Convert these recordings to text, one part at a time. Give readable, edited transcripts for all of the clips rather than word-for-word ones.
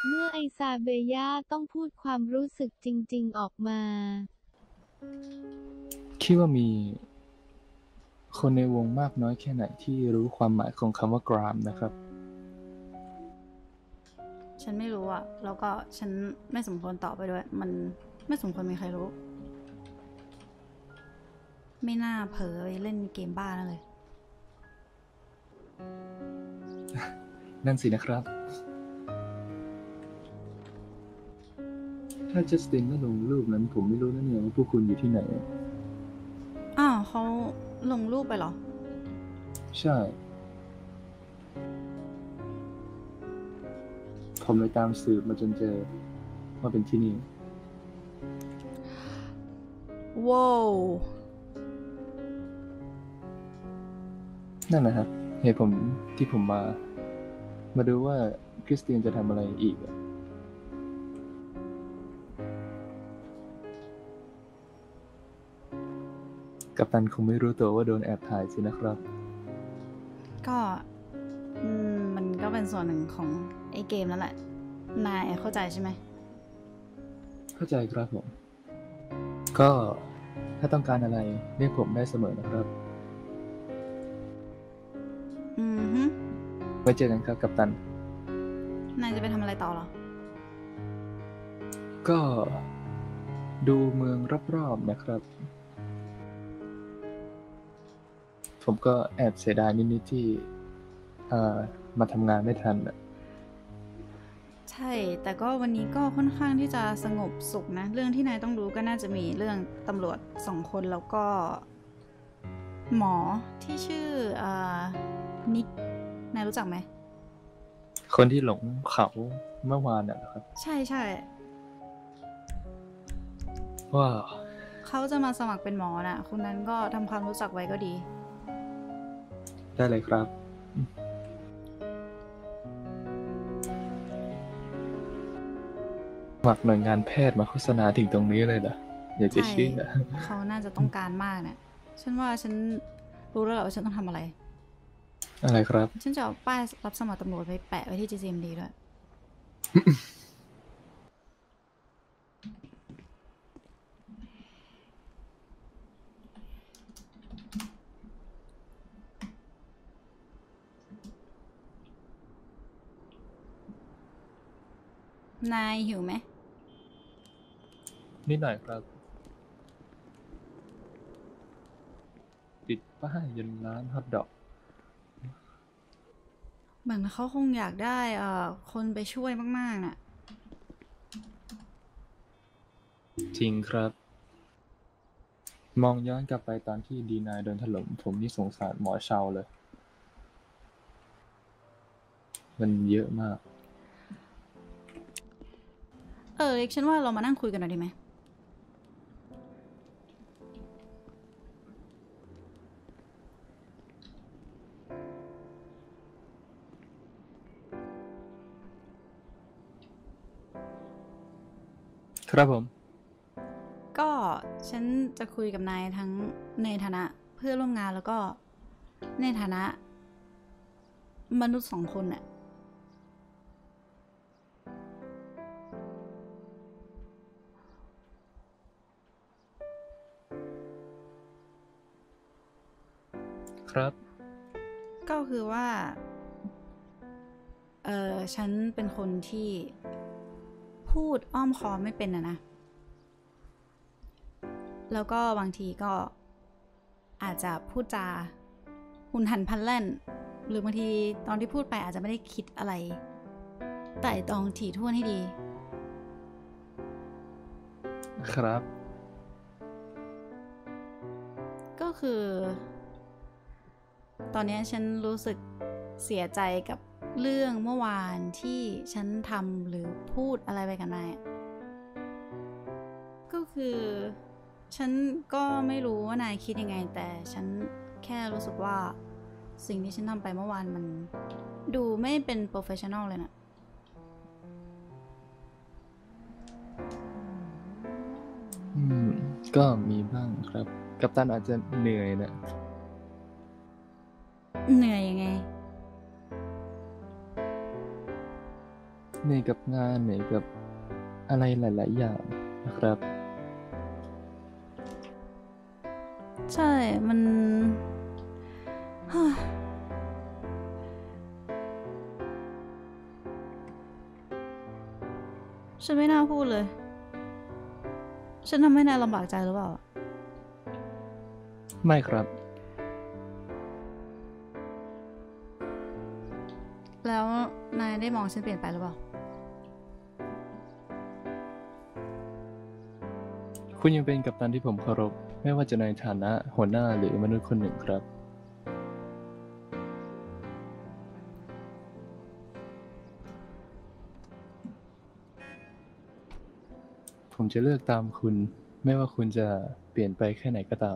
เมื่อไอซาเบย่าต้องพูดความรู้สึกจริงๆออกมาคิดว่ามีคนในวงมากน้อยแค่ไหนที่รู้ความหมายของคำว่ากรามนะครับฉันไม่รู้อะแล้วก็ฉันไม่สมควรตอบไปด้วย มันไม่สมควรมีใครรู้ ไม่น่าเผลอไปเล่นเกมบ้านั่นเลยนั่นสินะครับ ถ้าจัสตินไม่ลงรูปนั้นผมไม่รู้นะเนี่ยว่าพวกคุณอยู่ที่ไหนอ้าวเขาลงรูปไปเหรอใช่ ผมเลยตามสืบมาจนเจอว่าเป็นที่นี่ว้าวนั่นนะครับเหตุผมที่ผมมาดูว่าคริสเตียนจะทำอะไรอีกอะกัปตันคงไม่รู้ตัวว่าโดนแอบถ่ายสินะครับก็มันก็เป็นส่วนหนึ่งของไอ้เกมนั่นแหละ นายเข้าใจใช่ไหมเข้าใจครับผม ก็ถ้าต้องการอะไรเรียกผมได้เสมอนะครับอือฮึไว้เจอกันครับกัปตันนายจะไปทำอะไรต่อเหรอก็ดูเมืองรอบๆนะครับ ผมก็แอบเสียดายนิดๆที่มาทำงานไม่ทันอะใช่ แต่ก็วันนี้ก็ค่อนข้างที่จะสงบสุขนะ เรื่องที่นายต้องรู้ก็น่าจะมีเรื่องตำรวจ2 คนแล้วก็ หมอที่ชื่อนิก นายรู้จักไหมคนที่หลงเขาเมื่อวานนะครับใช่ใช่ว้าวเขาจะมาสมัครเป็นหมอน่ะคุณนั้นก็ทำความรู้จักไว้ก็ดีได้เลยครับ สมัครหน่วยงานแพทย์มาโฆษณาถึงตรงนี้เลยเหรออยากจะใช่เชื่อเขาน่าจะต้องการมากเนี่ยฉันว่าฉันรู้แล้วแหละว่าฉันต้องทำอะไรอะไรครับฉันจะเอาป้ายรับสมัครตำรวจไปแปะไว้ที่ GCMD ด้วย นายหิวไหมนิดหน่อยครับ ติดป้ายยันร้านฮอทดอกเหมือนเขาคงอยากได้คนไปช่วยมากๆน่ะจริงครับ มองย้อนกลับไปตอนที่ดีนายโดนถล่มผมนี่สงสารหมอเชาเลย มันเยอะมากเล็กฉันว่าเรามานั่งคุยกันหน่อยดีไหมครับผมก็ฉันจะคุยกับนายทั้งในฐานะเพื่อนร่วมงานแล้วก็ในฐานะมนุษย์2 คนน่ะครับก็คือว่าฉันเป็นคนที่พูดอ้อมค้อมไม่เป็นนะแล้วก็บางทีก็อาจจะพูดจาหุนหันพลันแล่นหรือบางทีตอนที่พูดไปอาจจะไม่ได้คิดอะไรไต่ตรองถี่ถ้วนให้ดีครับก็คือ ตอนนี้ฉันรู้สึกเสียใจกับเรื่องเมื่อวานที่ฉันทำหรือพูดอะไรไปกับนายก็คือฉันก็ไม่รู้ว่านายคิดยังไงแต่ฉันแค่รู้สึกว่าสิ่งที่ฉันทำไปเมื่อวานมันดูไม่เป็นโปรเฟชชั่นอลเลยนะก็มีบ้างครับ กัปตันอาจจะเหนื่อยนะเหนื่อยยังไงเหนื่อยกับงานเหนื่อยกับอะไรหลายๆอย่างนะครับใช่ มัน ฉันไม่น่าพูดเลย ฉันทำให้นายลำบากใจหรือเปล่าไม่ครับแล้วนายได้มองฉันเปลี่ยนไปหรือเปล่าคุณยังเป็นกัปตันที่ผมเคารพไม่ว่าจะในฐานะหัวหน้าหรือมนุษย์คนหนึ่งครับ ผมจะเลือกตามคุณไม่ว่าคุณจะเปลี่ยนไปแค่ไหนก็ตาม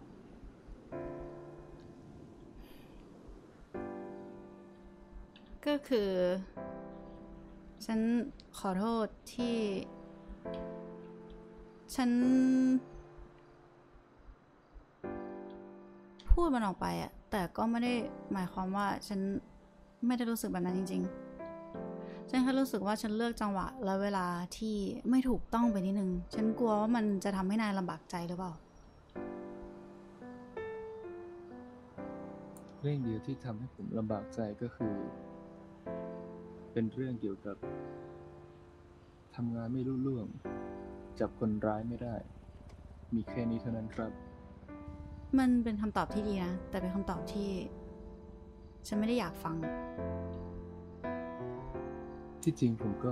ก็คือ ฉันขอโทษที่ ฉัน พูดมันออกไปอะแต่ก็ไม่ได้หมายความว่าฉันไม่ได้รู้สึกแบบนั้นจริงๆ ฉันแค่รู้สึกว่าฉันเลือกจังหวะและเวลาที่ไม่ถูกต้องไปนิดนึง ฉันกลัวว่ามันจะทำให้นายลำบากใจหรือเปล่าเรื่องเดียวที่ทำให้ผมลำบากใจก็คือ เป็นเรื่องเกี่ยวกับทำงานไม่รุ่ล่วงจับคนร้ายไม่ได้ มีแค่นี้เท่านั้นครับมันเป็นคำตอบที่ดีนะ แต่เป็นคำตอบที่ ฉันไม่ได้อยากฟังที่จริงผมก็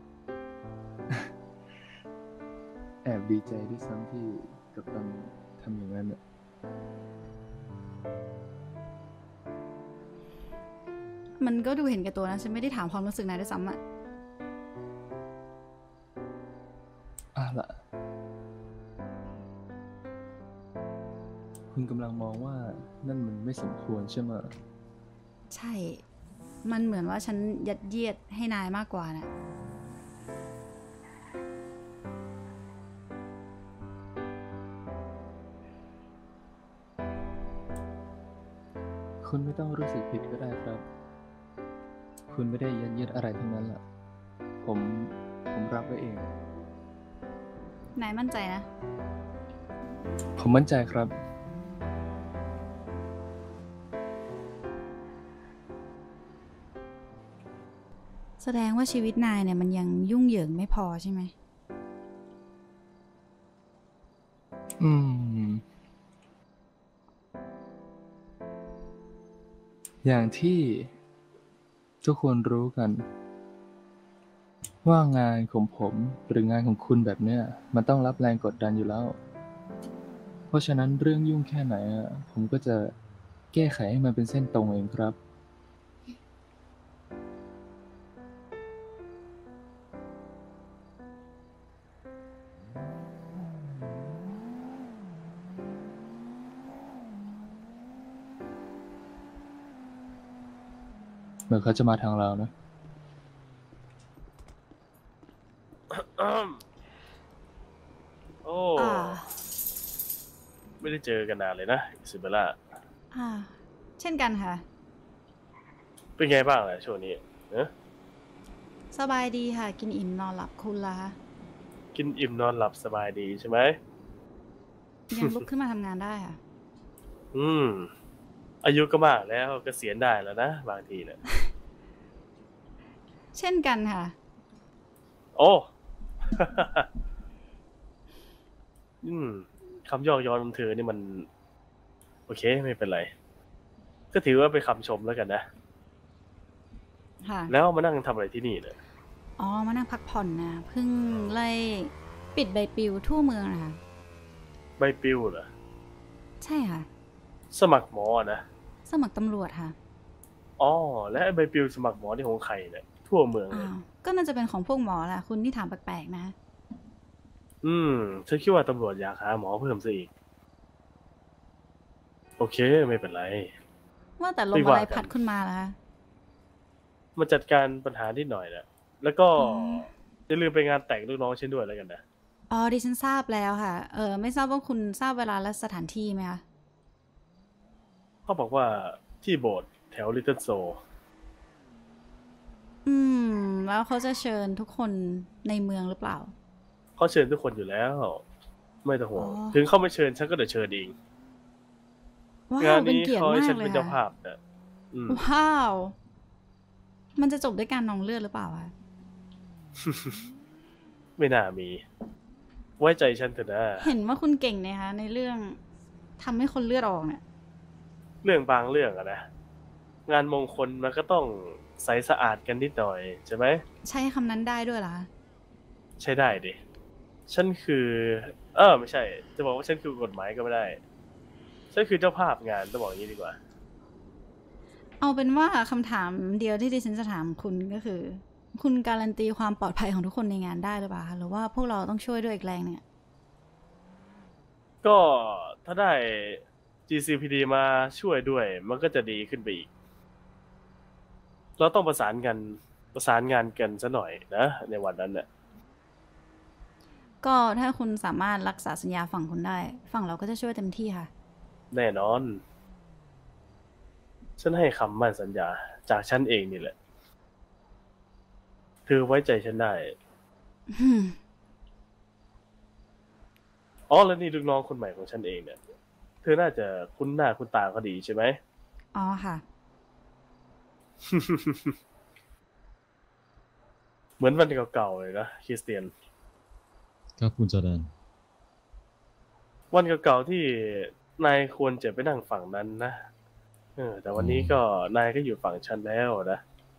แอบดีใจด้วยซ้ำที่กัปตันทำอย่างนั้นน่ะมันก็ดูเห็นแก่ตัวนะ ฉันไม่ได้ถามความรู้สึกนายด้วยซ้ำอะล่ะ คุณกำลังมองว่านั่นมันไม่สมควรใช่ไหมใช่ มันเหมือนว่าฉันยัดเยียดให้นายมากกว่านะคุณไม่ต้องรู้สึกผิดก็ได้ครับ คุณไม่ได้ยัดเยียดอะไรทั้งนั้นล่ะ ผมรับไว้เองนายมั่นใจนะผมมั่นใจครับแสดงว่าชีวิตนายเนี่ยมันยังยุ่งเหยิงไม่พอใช่ไหมอืม อย่างที่ทุกคนรู้กัน ว่างานของผมหรืองานของคุณแบบเนี้ยมันต้องรับแรงกดดันอยู่แล้ว เพราะฉะนั้นเรื่องยุ่งแค่ไหนผมก็จะแก้ไขให้มันเป็นเส้นตรงเองครับ เหมือนเขาจะมาทางเรานะโอ้อ่าไม่ได้เจอกันนานเลยนะอิซาเบลล่าเช่นกันค่ะเป็นไงบ้างล่ะช่วงนี้เนอะสบายดีค่ะ กินอิ่มนอนหลับคุณล่ะคะกินอิ่มนอนหลับสบายดีใช่ไหมยังลุกขึ้นมาทำงานได้ค่ะอายุก็มากแล้วเกษียณได้แล้วนะบางทีเนี่ยเช่นกันค่ะโอ้ คำยอกย้อนของเธอนี่มัน โอเคไม่เป็นไร ก็ถือว่าเป็นคำชมแล้วกันนะค่ะแล้วมานั่งทำอะไรที่นี่เนี่ยอ๋อ มานั่งพักผ่อนนะเพิ่งไล่ปิดใบปลิวทั่วเมืองนะคะใบปลิวเหรอใช่ค่ะสมัครหมอนะสมัครตำรวจค่ะอ๋อและไอ้ใบปลิวสมัครหมอที่ของใครเนี่ยทั่วเมืองเลอ้ายวก็น่าจะเป็นของพวกหมอแหละคุณที่ถามแปลกๆนะฉันคิดว่าตำรวจอยากหาหมอเพิ่มซะอีก โอเคไม่เป็นไรว่าแต่ลมไม่อะว่าไรกันพัดขึ้นมาล่ะคะมาจัดการปัญหานิดหน่อยนะแล้วก็อ๋ออย่าลืมไปงานแต่งลูกน้องฉันด้วยแล้วกันนะอ๋อดิฉันทราบแล้วค่ะ ไม่ทราบว่าคุณทราบเวลาและสถานที่ไหมคะเขาบอกว่าที่โบสถ์แถวลิตเติ้ลโซแล้วเขาจะเชิญทุกคนในเมืองหรือเปล่าเขาเชิญทุกคนอยู่แล้ว ไม่ต้องห่วงอ๋อถึงเขาไม่เชิญฉันก็เดี๋ยวเชิญเองว้างานวเป็นนี้เกียรติเขาให้มาฉักนเลเป็นยเจ้าค่ะภาพนะอืมว้าว มันจะจบด้วยการนองเลือดหรือเปล่าคะไม่น่ามี ไว้ใจฉันเถอะนะเห็นว่าคุณเก่งนะคะในเรื่องทำให้คนเลือดออกเนี่ยเรื่องบางเรื่องอะนะ งานมงคลมันก็ต้องใสสะอาดกันนิดหน่อยใช่ไหมใช้คำนั้นได้ด้วยเหรอคะใช้ได้ดิ ฉันคือ ไม่ใช่ จะบอกว่าฉันคือกฎหมายก็ไม่ได้ ฉันคือเจ้าภาพงานต้องบอกอย่างนี้ดีกว่าเอาเป็นว่าคำถามเดียวที่ดิฉันจะถามคุณก็คือ คุณการันตีความปลอดภัยของทุกคนในงานได้หรือเปล่าคะหรือว่าพวกเราต้องช่วยด้วยอีกแรงเนี่ยก็ถ้าได้ GCPD มาช่วยด้วย มันก็จะดีขึ้นไปอีก เราต้องประสานงานกันซะหน่อยนะ ในวันนั้นน่ะก็ถ้าคุณสามารถรักษาสัญญาฝั่งคุณได้ ฝั่งเราก็จะช่วยเต็มที่ค่ะแน่นอน ฉันให้คำมั่นสัญญาจากฉันเองนี่แหละ เธอไว้ใจฉันได้ อ๋อ แล้วนี่ลูกน้องคนใหม่ของฉันเองเนี่ย เธอน่าจะคุ้นหน้าคุ้นตาเขาดีใช่ไหมอ๋อค่ะเหมือนวันเก่าๆเลยนะคริสเตียนครับคุณจอแดนวันเก่าๆที่นายควรจะไปนั่งฝั่งนั้นนะ แต่วันนี้ก็นายก็อยู่ฝั่งฉันแล้วนะ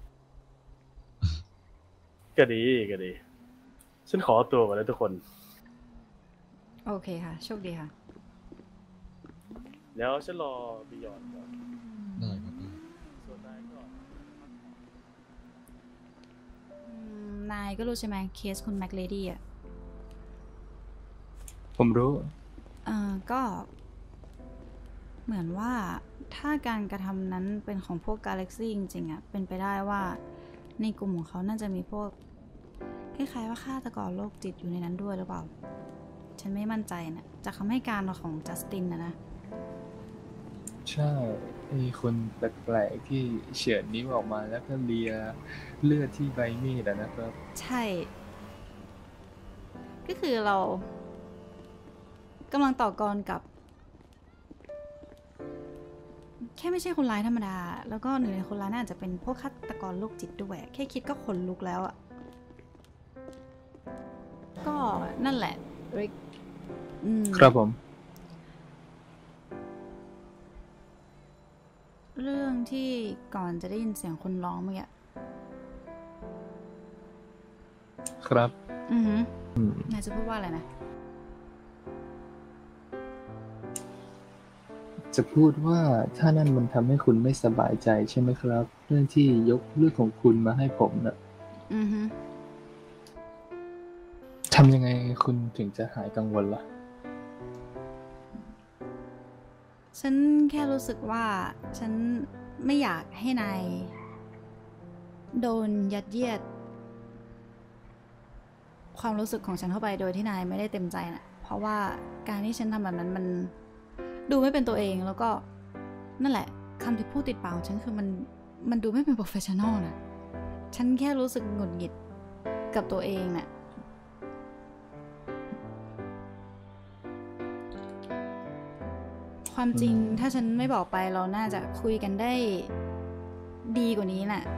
ก็ดีก็ดี ฉันขอตัวก่อนนะทุกคนโอเคค่ะ โชคดีค่ะแล้วฉันรอบิยอนก่อนได้ครับได้ส่วนนายก็นายก็รู้ใช่ไหมเคสคุณแม็กเลดี้อ่ะผมรู้ก็เหมือนว่าถ้าการกระทำนั้นเป็นของพวกกาแล็กซี่จริงๆอ่ะเป็นไปได้ว่าในกลุ่มของเขาน่าจะมีพวกคล้ายๆว่าฆาตกรโรคจิตอยู่ในนั้นด้วยหรือเปล่า ฉันไม่มั่นใจนะจากคำให้การของจัสตินนะใช่ไอ้คนแปลกๆที่เฉือนนิ้วออกมาแล้วก็เลียเลือดที่ใบมีดอะนะครับใช่ ก็คือเรากำลังต่อกรกับ แค่ไม่ใช่คนร้ายธรรมดา แล้วก็หนึ่งในคนร้ายน่าจะเป็นพวกฆาตกรโรคจิตด้วย แค่คิดก็ขนลุกแล้วอะก็นั่นแหละริกครับผมเรื่องที่ก่อนจะได้ยินเสียงคนร้องเมื่อกี้ครับนายจะพูดว่าอะไรนะจะพูดว่าถ้านั่นมันทำให้คุณไม่สบายใจใช่ไหมครับ เรื่องที่ยกเรื่องของคุณมาให้ผมนะทำยังไงคุณถึงจะหายกังวลล่ะฉันแค่รู้สึกว่าฉันไม่อยากให้นายโดนยัดเยียดความรู้สึกของฉันเข้าไปโดยที่นายไม่ได้เต็มใจนะเพราะว่าการที่ฉันทำแบบนั้นมันดูไม่เป็นตัวเองแล้วก็นั่นแหละคำที่พูดติดปากของฉันคือมันดูไม่เป็นโปรเฟชชั่นอลนะฉันแค่รู้สึกหงุดหงิดกับตัวเองนะความจริงถ้าฉันไม่บอกไปเราน่าจะคุยกันได้ดีกว่านี้น่ะ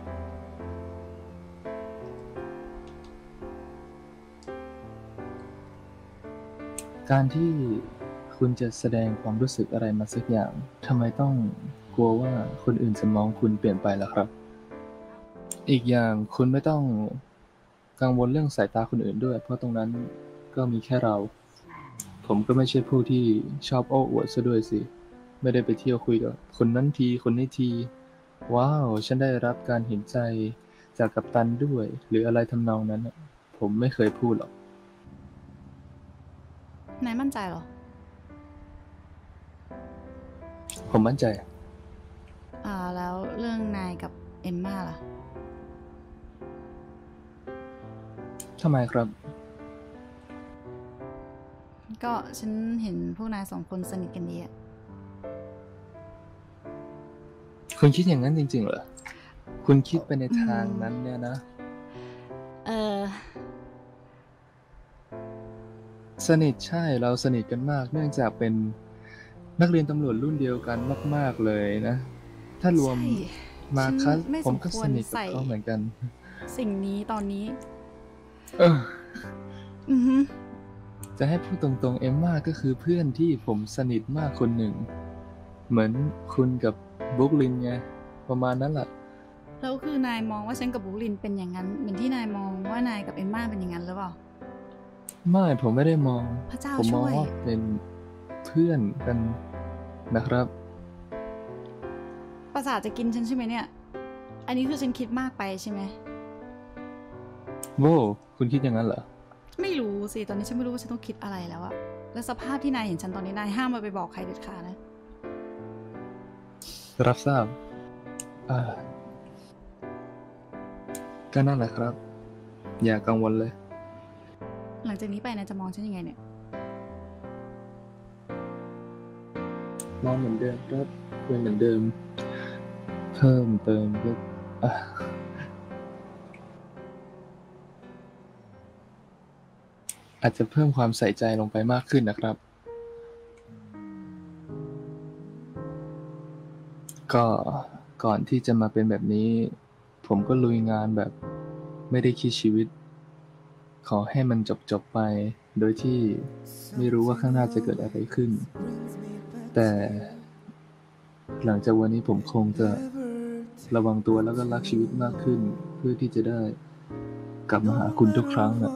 การที่คุณจะแสดงความรู้สึกอะไรมาสักอย่างทำไมต้องกลัวว่าคนอื่นจะมองคุณเปลี่ยนไปล่ะครับ อีกอย่างคุณไม่ต้องกังวลเรื่องสายตาคนอื่นด้วย เพราะตรงนั้นก็มีแค่เรา ผมก็ไม่ใช่ผู้ที่ชอบโอ้อวดซะด้วยสิ ไม่ได้ไปเที่ยวคุยกับคนนั้นทีคนนี้ที ว้าว ฉันได้รับการเห็นใจจากกัปตันด้วย หรืออะไรทำนองนั้นน่ะผมไม่เคยพูดหรอกนายมั่นใจเหรอผมมั่นใจแล้วเรื่องนายกับเอมม่าล่ะทำไมครับก็ฉันเห็นพวกนายสองคนสนิทกันดีอะคุณคิดอย่างนั้นจริงๆเหรอคุณคิดไปในทางนั้นเนี่ยนะเออสนิทใช่เราสนิทกันมาก เนื่องจากเป็นนักเรียนตำรวจรุ่นเดียวกันมาก ๆเลยนะ ถ้ารวมใช่มาคัสฉันไม่ผมก็สมควสรนิทกับใส่เขาเหมือนกันสิ่งนี้ตอนนี้เอออือฮึจะให้พูดตรงๆเอมม่าก็คือเพื่อนที่ผมสนิทมากคนหนึ่ง เหมือนคุณกับบุ๊กลินไง ประมาณนั้นแหละแล้วคือนายมองว่าฉันกับบุคลินเป็นอย่างนั้น เหมือนที่นายมองว่านายกับเอมม่าเป็นอย่างนั้นหรือเปล่าไม่ผมไม่ได้มองพระเจ้าผมมช่องวยว่าเป็นเพื่อนกันนะครับประสาทจะกินฉันใช่ไหมเนี่ย อันนี้คือฉันคิดมากไปใช่ไหมโว้คุณคิดอย่างนั้นเหรอไม่รู้สิ ตอนนี้ฉันไม่รู้ว่าฉันต้องคิดอะไรแล้วอะแล้วสภาพที่นายเห็นฉันตอนนี้นายห้ามมาไปบอกใครเด็ดขาดนะรับทราบ อ่า ก็นั่นแหละครับ อย่ากังวลเลยหลังจากนี้ไปนายจะมองฉันยังไงเนี่ยมองเหมือนเดิมครับเป็นเหมือนเดิม เพิ่มเติมก็อ่ะอาจจะเพิ่มความใส่ใจลงไปมากขึ้นนะครับ ก็ก่อนที่จะมาเป็นแบบนี้ ผมก็ลุยงานแบบไม่ได้คิดชีวิต ขอให้มันจบไป โดยที่ไม่รู้ว่าข้างหน้าจะเกิดอะไรขึ้น แต่หลังจากวันนี้ผมคงจะระวังตัวแล้วก็รักชีวิตมากขึ้น เพื่อที่จะได้กลับมาหาคุณทุกครั้งอ่ะ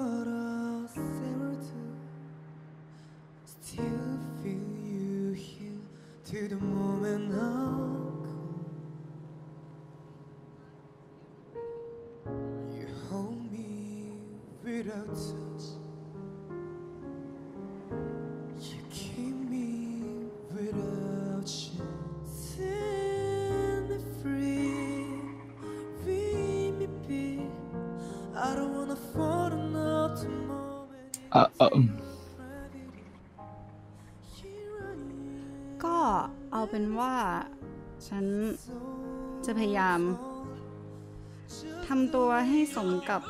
ก็เอาเป็นว่าฉันจะพยายามทำตัวให้สมกับ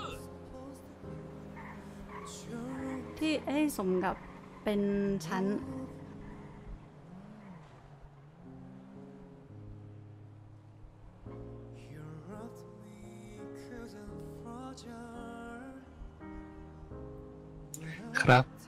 เป็นฉันครับ